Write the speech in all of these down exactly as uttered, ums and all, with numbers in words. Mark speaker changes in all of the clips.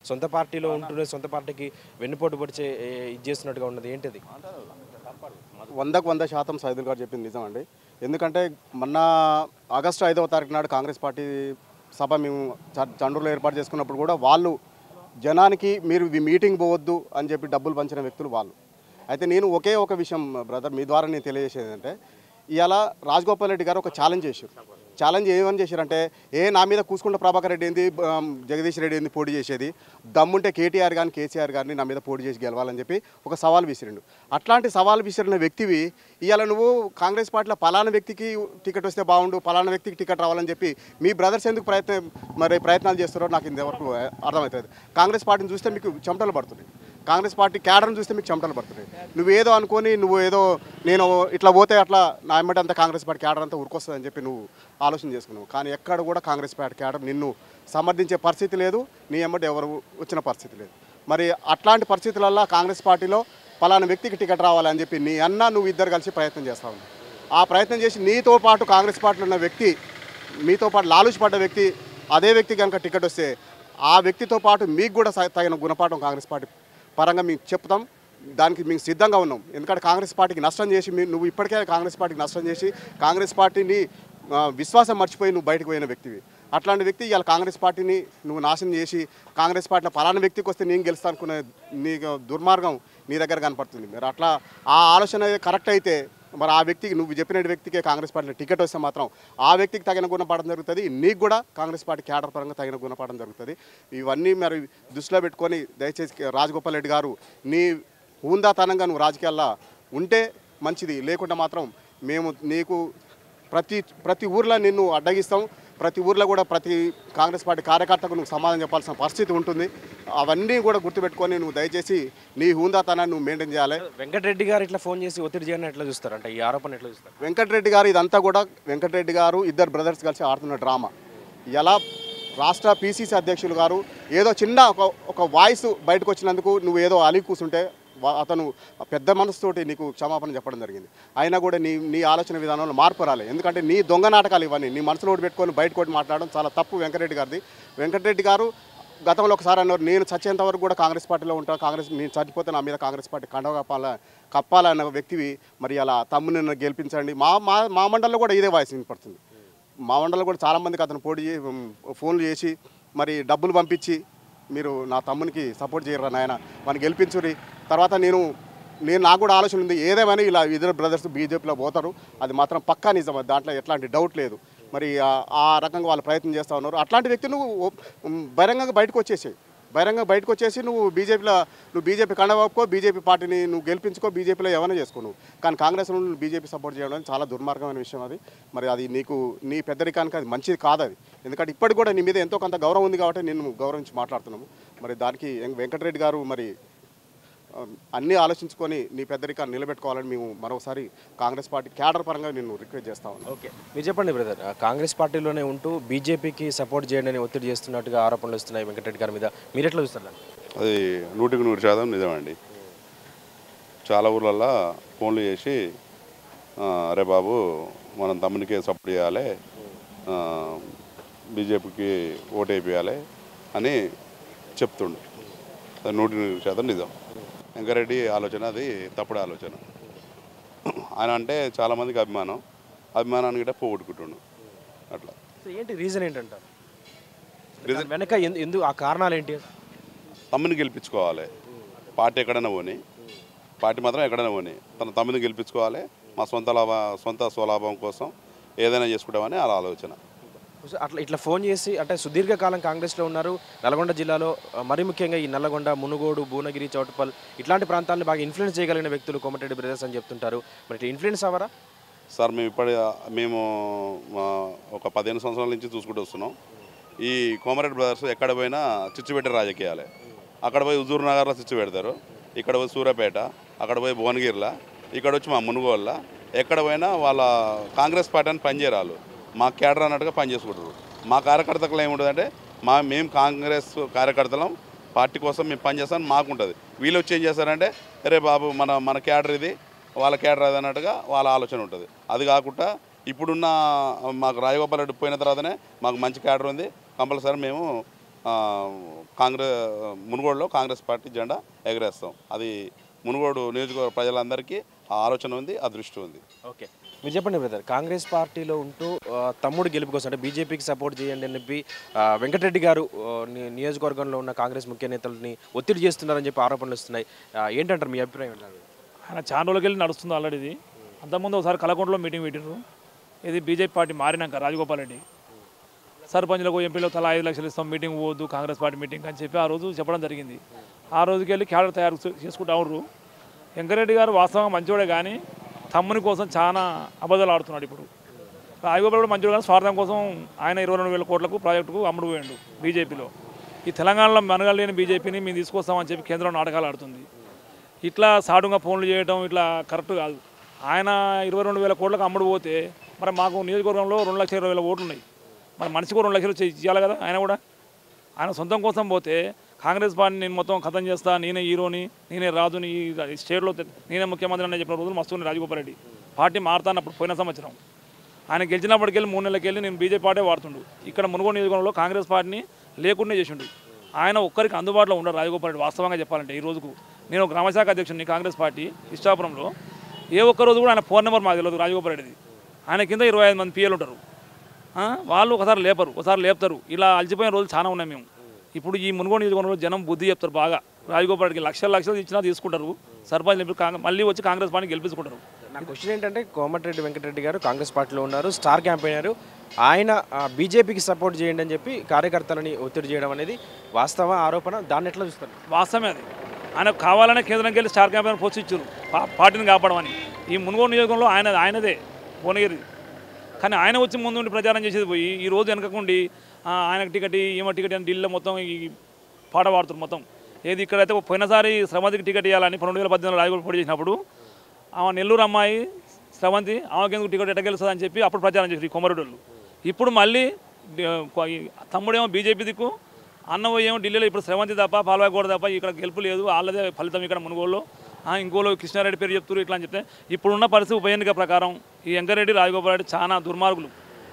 Speaker 1: సొంత పార్టీలో ఉంటూనే సొంత పార్టీకి వెన్నుపోటు పొడిచే ఇది చేస్తున్నట్టుగా ఉన్నది ఏంటిది?
Speaker 2: వందకు వంద శాతం సైదుల్ గారు చెప్పింది నిజం అండి. ఎందుకంటే మొన్న ఆగస్టు ఐదవ తారీఖు నాడు కాంగ్రెస్ పార్టీ సభ మేము చండూరులో ఏర్పాటు చేసుకున్నప్పుడు కూడా వాళ్ళు జనానికి మీరు ఈ మీటింగ్ పోవద్దు అని చెప్పి డబ్బులు పంచిన వ్యక్తులు వాళ్ళు. అయితే నేను ఒకే ఒక విషయం బ్రదర్ మీ ద్వారా నేను తెలియజేసేది అంటే, ఇవాళ రాజగోపాల్ రెడ్డి గారు ఒక ఛాలెంజ్ చేశారు. ఛాలెంజ్ ఏమని చేశారంటే, ఏ నా మీద కూసుకుంట ప్రభాకర్ రెడ్డి ఏంది, జగదీష్ రెడ్డి ఏంది పోటీ చేసేది, దమ్ముంటే కేటీఆర్ కానీ కేసీఆర్ గారిని నా మీద పోటీ చేసి గెలవాలని చెప్పి ఒక సవాల్ విసిరిండు. అట్లాంటి సవాల్ విసిరిన వ్యక్తివి ఇవాళ నువ్వు కాంగ్రెస్ పార్టీలో పలానా వ్యక్తికి టికెట్ వస్తే బాగుండు, పలానా వ్యక్తికి టికెట్ రావాలని చెప్పి మీ బ్రదర్స్ ఎందుకు ప్రయత్నం మరి ప్రయత్నాలు చేస్తారో నాకు ఇంతవరకు అర్థమవుతుంది. కాంగ్రెస్ పార్టీని చూస్తే మీకు చెమటలు పడుతున్నాయి, కాంగ్రెస్ పార్టీ క్యాడర్ని చూస్తే మీకు చెమటలు పడుతున్నాయి. నువ్వు ఏదో అనుకొని నువ్వు ఏదో నేను ఇట్లా పోతే అట్లా నా ఎమ్మటి అంతా కాంగ్రెస్ పార్టీ క్యాడర్ అంతా ఉరికొస్తుందని చెప్పి నువ్వు ఆలోచన చేసుకున్నావు. కానీ ఎక్కడ కూడా కాంగ్రెస్ పార్టీ క్యాడర్ నిన్ను సమర్థించే పరిస్థితి లేదు, నీ ఎమ్మటి ఎవరు వచ్చిన పరిస్థితి లేదు. మరి అట్లాంటి పరిస్థితులల్లో కాంగ్రెస్ పార్టీలో పలానా వ్యక్తికి టికెట్ రావాలని చెప్పి నీ అన్న నువ్వు ఇద్దరు కలిసి ప్రయత్నం చేస్తా ఉన్నావు. ఆ ప్రయత్నం చేసి నీతో పాటు కాంగ్రెస్ పార్టీలో ఉన్న వ్యక్తి, మీతో పాటు లాలూచి పడ్డ వ్యక్తి, అదే వ్యక్తి కనుక టికెట్ వస్తే ఆ వ్యక్తితో పాటు మీకు కూడా తగిన గుణపాఠం కాంగ్రెస్ పార్టీ పరంగా మీకు చెప్తాం. దానికి మేము సిద్ధంగా ఉన్నాం. ఎందుకంటే కాంగ్రెస్ పార్టీకి నష్టం చేసి మీ నువ్వు ఇప్పటికే కాంగ్రెస్ పార్టీకి నష్టం చేసి కాంగ్రెస్ పార్టీని విశ్వాసం మర్చిపోయి నువ్వు బయటకు పోయిన వ్యక్తివి. అట్లాంటి వ్యక్తి ఇవాళ కాంగ్రెస్ పార్టీని నువ్వు నాశనం చేసి కాంగ్రెస్ పార్టీలో పలానా వ్యక్తికి వస్తే నేను గెలుస్తా అనుకునే నీ దుర్మార్గం నీ దగ్గర కనపడుతుంది. మరి అట్లా ఆ ఆలోచన కరెక్ట్ అయితే మరి ఆ వ్యక్తికి నువ్వు చెప్పిన వ్యక్తికే కాంగ్రెస్ పార్టీలో టికెట్ వస్తే మాత్రం ఆ వ్యక్తికి తగిన గుణపాఠం జరుగుతుంది, నీకు కూడా కాంగ్రెస్ పార్టీ క్యాడర్ పరంగా తగిన గుణపాఠం జరుగుతుంది. ఇవన్నీ మరి దృష్టిలో పెట్టుకొని దయచేసి రాజగోపాల్ రెడ్డి గారు నీ హూందాతనంగా నువ్వు రాజకీయాల్లో ఉంటే మంచిది, లేకుంటే మాత్రం మేము నీకు ప్రతి ప్రతి ఊర్లో నిన్ను అడ్డగిస్తాం. ప్రతి ఊర్లో కూడా ప్రతి కాంగ్రెస్ పార్టీ కార్యకర్తకు నువ్వు సమాధానం చెప్పాల్సిన పరిస్థితి ఉంటుంది. అవన్నీ కూడా గుర్తుపెట్టుకొని నువ్వు దయచేసి నీ హూందాతనాన్ని నువ్వు మెయింటైన్ చేయాలి.
Speaker 1: వెంకటరెడ్డి గారు ఇట్లా ఫోన్ చేసి ఒత్తిడి చేయని ఎట్లా చూస్తారు అంటే ఈ ఆరోపణ ఎట్లా చూస్తారు?
Speaker 2: వెంకటరెడ్డి గారు ఇదంతా కూడా వెంకటరెడ్డి గారు ఇద్దరు బ్రదర్స్ కలిసి ఆడుతున్న డ్రామా. ఎలా రాష్ట్ర పీసీసీ అధ్యక్షులు గారు ఏదో చిన్న ఒక ఒక వాయిస్ బయటకు వచ్చినందుకు నువ్వు ఏదో అలి కూర్చుంటే అతను పెద్ద మనసుతోటి నీకు క్షమాపణ చెప్పడం జరిగింది. అయినా కూడా నీ నీ ఆలోచన విధానంలో మార్పు రాలే. ఎందుకంటే నీ దొంగ నాటకాలు ఇవన్నీ నీ మనసులో పెట్టుకొని బయటకు ఒకటి మాట్లాడడం చాలా తప్పు వెంకటరెడ్డి గారిది. వెంకటరెడ్డి గారు గతంలో ఒకసారి అన్నారు, నేను చచ్చేంత వరకు కూడా కాంగ్రెస్ పార్టీలో ఉంటాను, కాంగ్రెస్ నేను చచ్చిపోతే నా మీద కాంగ్రెస్ పార్టీ కండవ కప్పాల కప్పాలన్న వ్యక్తివి. మరి అలా తమ్ముని నన్ను గెలిపించండి. మా మా మా మండలంలో కూడా ఇదే వాయిస్ వినపడుతుంది. మా మండలంలో కూడా చాలామందికి అతను పోటీ ఫోన్లు చేసి మరి డబ్బులు పంపించి మీరు నా తమ్మునికి సపోర్ట్ చేయరా నాయన వాడిని గెలిపించురి. తర్వాత నేను నేను నాకు కూడా ఆలోచన ఉంది, ఏదేమైనా ఇలా ఇద్దరు బ్రదర్స్ బీజేపీలో పోతారు, అది మాత్రం పక్కా నిజం, దాంట్లో ఎట్లాంటి డౌట్ లేదు. మరి ఆ రకంగా వాళ్ళు ప్రయత్నం చేస్తూ ఉన్నారు. అట్లాంటి వ్యక్తి నువ్వు బహిరంగంగా బయటకు వచ్చేసాయి బహిరంగంగా బయటకు వచ్చేసి నువ్వు బీజేపీలో నువ్వు బీజేపీ కండవప్పుకో, బీజేపీ పార్టీని నువ్వు గెలిపించుకో, బీజేపీలో ఏమైనా చేసుకో నువ్వు. కానీ కాంగ్రెస్లో నువ్వు బీజేపీ సపోర్ట్ చేయడం చాలా దుర్మార్గమైన విషయం అది. మరి అది నీకు నీ పెద్దరికానికి అది మంచిది కాదు అది. ఎందుకంటే ఇప్పటికి కూడా నీ మీద ఎంతో కొంత గౌరవం ఉంది కాబట్టి నేను గౌరవించి మాట్లాడుతున్నాము. మరి దానికి వెంకటరెడ్డి గారు మరి అన్నీ ఆలోచించుకొని నీ పెద్దరికాన్ని నిలబెట్టుకోవాలని మేము మరోసారి కాంగ్రెస్ పార్టీ క్యాడర్ పరంగా నేను రిక్వెస్ట్ చేస్తా ఉన్నాను.
Speaker 1: ఓకే, మీరు చెప్పండి బ్రదర్, కాంగ్రెస్ పార్టీలోనే ఉంటూ బీజేపీకి సపోర్ట్ చేయండి అని ఒత్తిడి చేస్తున్నట్టుగా ఆరోపణలు వస్తున్నాయి వెంకటరెడ్డి గారి మీద, మీరు ఎట్లా చూస్తారు?
Speaker 3: అది నూటికి నూరు శాతం నిజమండి. చాలా ఊర్లల్లో ఫోన్లు చేసి అరే బాబు మనం తమ్మునికే సపోర్ట్ చేయాలి, బీజేపీకి ఓటు వేయాలి అని చెప్తుండే. అది నూటికి నూరు శాతం నిజం. వెంకరెడ్డి ఆలోచన అది తప్పుడు ఆలోచన. ఆయన అంటే చాలామందికి అభిమానం, అభిమానాన్ని కూడా పోగొట్టుకుంటుండు. అట్లా
Speaker 1: ఏంటి రీజన్ ఏంటంటారు? రీజన్ వెనక ఎందుకు ఆ కారణాలు ఏంటి?
Speaker 3: తమ్ముని గెలిపించుకోవాలి, పార్టీ ఎక్కడైనా పోని, పార్టీ మాత్రం ఎక్కడైనా పోని, తన తమ్ముని గెలిపించుకోవాలి, మా సొంత లాభ సొంత స్వలాభం కోసం ఏదైనా చేసుకుంటామని అలా ఆలోచన.
Speaker 1: అట్లా ఇట్లా ఫోన్ చేసి అంటే సుదీర్ఘకాలం కాంగ్రెస్లో ఉన్నారు. నల్గొండ జిల్లాలో మరీ ముఖ్యంగా ఈ నల్లగొండ, మునుగోడు, భువనగిరి, చౌటుపల్ ఇట్లాంటి ప్రాంతాలను బాగా ఇన్ఫ్లుయెన్స్ చేయగలిగిన వ్యక్తులు కోమటిరెడ్డి బ్రదర్స్ అని చెప్తుంటారు. మరి ఇట్లా ఇన్ఫ్లుయెన్స్ అవ్వరా
Speaker 3: సార్? మేము ఇప్పటి మేము ఒక పదిహేను సంవత్సరాల నుంచి చూసుకుంటూ వస్తున్నాం. ఈ కోమటిరెడ్డి బ్రదర్స్ ఎక్కడ పోయినా చిచ్చు పెట్టే రాజకీయాలే. అక్కడ పోయి హుజూర్ నగర్లో చిచ్చు పెడతారు, ఇక్కడ పోయి సూర్యాపేట, అక్కడ పోయి భువనగిరిలో, ఇక్కడ వచ్చి మా మునుగోళ్ళ, ఎక్కడ పోయినా వాళ్ళ కాంగ్రెస్ పార్టీ అని పనిచేయరాలు మా క్యాడర్ అన్నట్టుగా పనిచేసుకుంటారు. మా కార్యకర్తలు ఏముంటుందంటే మా మేము కాంగ్రెస్ కార్యకర్తలం, పార్టీ కోసం మేము పనిచేస్తాం మాకుంటుంది. వీళ్ళు వచ్చి ఏం చేస్తారంటే అరే బాబు మన మన క్యాడర్ ఇది, వాళ్ళ క్యాడర్ అది అన్నట్టుగా వాళ్ళ ఆలోచన ఉంటుంది. అది కాకుండా ఇప్పుడున్న మాకు రాజగోపాల్ రెడ్డి పోయిన తర్వాతనే మాకు మంచి క్యాడర్ ఉంది, కంపల్సరీ మేము కాంగ్రెస్ మునుగోడులో కాంగ్రెస్ పార్టీ జెండా ఎగరేస్తాం. అది మునుగోడు నియోజకవర్గ ప్రజలందరికీ ఆ ఆలోచన ఉంది, ఆ దృష్టి ఉంది.
Speaker 1: ఓకే, మీరు చెప్పండి బ్రదర్. కాంగ్రెస్ పార్టీలో ఉంటూ ఆ, తమ్ముడు గెలుపు కోసం అంటే బీజేపీకి సపోర్ట్ చేయండి అని చెప్పి ఆ, వెంకటరెడ్డి గారు ఆ, ని- నియోజకవర్గంలో ఉన్న కాంగ్రెస్ ముఖ్య నేతలని ఒత్తిడి చేస్తున్నారని చెప్పి ఆరోపణలు వస్తున్నాయి. ఆ, ఏంటంటారు, మీ అభిప్రాయం ఏంటారు?
Speaker 4: ఆయన చాలా రోజులకి వెళ్ళి నడుస్తుంది ఆల్రెడీ. ఇది అంతకుముందు ఒకసారి కలకొండలో మీటింగ్ పెట్టినారు. ఇది బీజేపీ పార్టీ మారినాక రాజగోపాల్ రెడ్డి సర్పంచ్లకు ఎంపీలో తలా ఐదు లక్షలు ఇస్తాం, మీటింగ్ పోవద్దు కాంగ్రెస్ పార్టీ మీటింగ్ అని చెప్పి ఆ రోజు చెప్పడం జరిగింది. ఆ రోజుకి వెళ్ళి క్యాడర్ తయారు చే- చేసుకుంటూ అవరు. వెంకరెడ్డి గారు వాస్తవంగా మంచోడే కానీ తమ్ముని కోసం చాలా అబద్ధాలు ఆడుతున్నాడు. ఇప్పుడు రాజగోపాల్ కూడా మంచోడు కానీ స్వార్థం కోసం ఆయన ఇరవై రెండు వేల కోట్లకు ప్రాజెక్టుకు అమ్ముడు పోయాడు బీజేపీలో. ఈ తెలంగాణలో మనగలేని బీజేపీని మేము తీసుకొస్తామని చెప్పి కేంద్రం నాటకాలు ఆడుతుంది. ఇట్లా సాడుగా ఫోన్లు చేయడం ఇట్లా కరెక్ట్ కాదు. ఆయన ఇరవై రెండు వేల కోట్లకు అమ్ముడు పోతే మరి మాకు నియోజకవర్గంలో రెండు లక్షల ఇరవై వేల ఓట్లు ఉన్నాయి. మరి మనిషికి రెండు లక్షలు చే- ఇవ్వాలి కదా. ఆయన కూడా ఆయన సొంతం కోసం పోతే కాంగ్రెస్ పార్టీ నేను మొత్తం ఖతం చేస్తా, నేనే హీరోని, నేనే రాజుని, ఈ స్టేట్లో తె- నేనే ముఖ్యమంత్రి అని చెప్పిన రోజులు మస్తు రాజగోపాల్ రెడ్డి. పార్టీ మారుతానప్పుడు పోయిన సంవత్సరం ఆయన గెలిచినప్పటికెళ్ళి మూడు నెలలకి వెళ్ళి నేను బీజేపీ పార్టీ వాడుతుండు. ఇక్కడ మునుగోడు నియోజకవర్గంలో కాంగ్రెస్ పార్టీని లేకుండా చేసిండు. ఆయన ఒక్కరికి అందుబాటులో ఉండరు రాజగోపాల్ రెడ్డి. వాస్తవంగా చెప్పాలంటే ఈ రోజుకు నేను ఒక గ్రామశాఖ అధ్యక్షుడిని కాంగ్రెస్ పార్టీ ఇష్టాపురంలో. ఏ ఒక్క రోజు కూడా ఆయన ఫోన్ నెంబర్ మాకు తెలియదు రాజగోపాల్ రెడ్డిది. ఆయన కింద ఇరవై ఐదు మంది పిఎలు ఉంటారు. ఆ, వాళ్ళు ఒకసారి లేపరు, ఒకసారి లేపుతారు. ఇలా అలసిపోయిన రోజులు చాలా ఉన్నాయి మేము. ఇప్పుడు ఈ మునుగోడు నియోజకవర్గంలో జనం బుద్ధి చెప్తారు బాగా. రాజగోపాల్ రెడ్డికి లక్షల లక్షలు ఇచ్చినా తీసుకుంటారు. సర్పంచ్ ఎంపీ కాంగ్రెస్ మళ్ళీ వచ్చి కాంగ్రెస్ పార్టీని గెలిపించుకుంటారు.
Speaker 1: నా క్వశ్చన్ ఏంటంటే, కోమటిరెడ్డి వెంకటరెడ్డి గారు కాంగ్రెస్ పార్టీలో ఉన్నారు, స్టార్ క్యాంపెయినర్. ఆయన ఆ, బీజేపీకి సపోర్ట్ చేయండి అని చెప్పి కార్యకర్తలని ఒత్తిడి చేయడం అనేది వాస్తవ ఆరోపణ. దాన్ని ఎట్లా చూస్తారు?
Speaker 4: వాస్తవమే అది. ఆయన కావాలనే కేంద్రంకి వెళ్ళి స్టార్ క్యాంపెయిన్ పోస్ట్ ఇచ్చారు పా- పార్టీని కాపాడమని. ఈ మునుగోడు నియోజకంలో ఆయన ఆయనదే భువనగిరి. కానీ ఆయన వచ్చి ముందు ఉండి ప్రచారం చేసేది పోయి ఈ రోజు వెనకకుండి ఆ, ఆయనకు టికెట్ ఈమె టికెట్ అని ఢిల్లీలో మొత్తం ఈ పాట పాడుతారు మొత్తం. ఏది ఇక్కడైతే పోయినసారి శ్రవంతికి టికెట్ ఇవ్వాలని రెండు వేల పద్దెనిమిదిలో రాజగోపాల్ పోటీ చేసినప్పుడు ఆమె నెల్లూరు అమ్మాయి శ్రవంతి ఆమెకి ఎందుకు టికెట్ ఎట్ట గెలుస్తుంది అని చెప్పి అప్పుడు ప్రచారం చేసి కొమరెడ్డి వాళ్ళు. ఇప్పుడు మళ్ళీ డి- ఈ తమ్ముడేమో బీజేపీ దిక్కు, అన్నవో ఏమో ఢిల్లీలో. ఇప్పుడు శ్రవంతి తప్ప పాల్వాయి కూడా తప్ప ఇక్కడ గెలుపు లేదు, వాళ్ళదే ఫలితం ఇక్కడ మునుగోళ్ళు. ఇంకోలో కృష్ణారెడ్డి పేరు చెప్తారు ఇట్లా అని చెప్తే ఇప్పుడున్న పరిస్థితి ఉప ఎన్నిక ప్రకారం ఈ వెంకరెడ్డి రాజగోపాల్ రెడ్డి చాలా దుర్మార్గులు.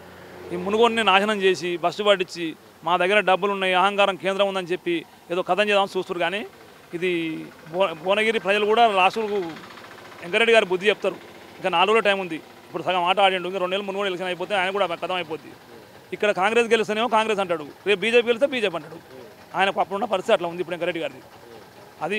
Speaker 4: ఈ మునుగోడిని నాశనం చేసి బస్సు పట్టించి మా దగ్గర డబ్బులు ఉన్నాయి, అహంకారం కేంద్రం ఉందని చెప్పి ఏదో కథం చేద్దామని చూస్తారు. కానీ ఇది భువ భువనగిరి ప్రజలు కూడా రాష్ట్రకు వెంకరెడ్డి గారు బుద్ధి చెప్తారు. ఇంకా నాలుగు రోజుల టైం ఉంది. ఇప్పుడు సగం ఆట ఆడిండు. ఇంకా రెండు నెలలు మునుగోడు ఎలక్షన్ అయిపోతే ఆయన కూడా కథం అయిపోద్ది. ఇక్కడ కాంగ్రెస్ గెలుస్తేనేమో కాంగ్రెస్ అంటాడు, రేపు బీజేపీ గెలిస్తే బీజేపీ అంటాడు. ఆయన అప్పుడున్న పరిస్థితి అట్లా ఉంది ఇప్పుడు వెంకరెడ్డి గారిది. అది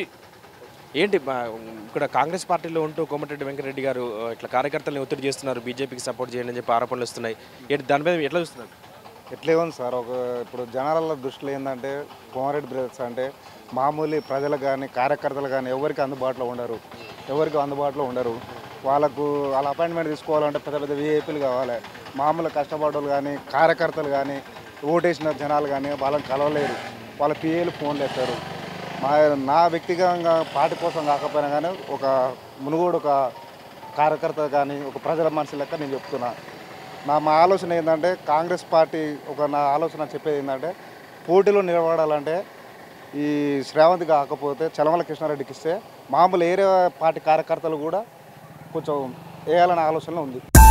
Speaker 1: ఏంటి బా- ఇక్కడ కాంగ్రెస్ పార్టీలో ఉంటూ కోమటిరెడ్డి వెంకటరెడ్డి గారు ఆ, ఇట్లా కార్యకర్తలను ఒత్తిడి చేస్తున్నారు, బీజేపీకి సపోర్ట్ చేయండి అని చెప్పి ఆరోపణలు వస్తున్నాయి. ఏంటి దాని మీద ఎట్లా చూస్తున్నారు?
Speaker 5: ఎట్లే ఉంది సార్. ఒక ఇప్పుడు జనాల దృష్టిలో ఏంటంటే కోమరెడ్డి బ్రదర్స్ అంటే మామూలు ప్రజలకు కానీ కార్యకర్తలు కానీ ఎవరికి అందుబాటులో ఉండరు, ఎవరికి అందుబాటులో ఉండరు. వాళ్ళకు వాళ్ళ అపాయింట్మెంట్ తీసుకోవాలంటే పెద్ద పెద్ద వీఐపీలు కావాలి. మామూలు కష్టపడ్డోళ్ళు కానీ కార్యకర్తలు కానీ ఓటేసిన జనాలు కానీ వాళ్ళని కలవలేరు. వాళ్ళ పిఏలు ఫోన్లు ఎత్తారు. మా నా వ్యక్తిగతంగా పార్టీ కోసం కాకపోయినా కానీ ఒక మునుగోడు ఒక కార్యకర్త కానీ ఒక ప్రజల మనిషి లెక్క నేను చెప్తున్నా. నా మా ఆలోచన ఏంటంటే కాంగ్రెస్ పార్టీ ఒక నా ఆలోచన చెప్పేది ఏంటంటే పోటీలో నిలబడాలంటే ఈ శ్రావంతి కాకపోతే చలమల కృష్ణారెడ్డికి ఇస్తే మామూలు ఏరే పార్టీ కార్యకర్తలు కూడా కొంచెం వేయాలనే ఆలోచన ఉంది.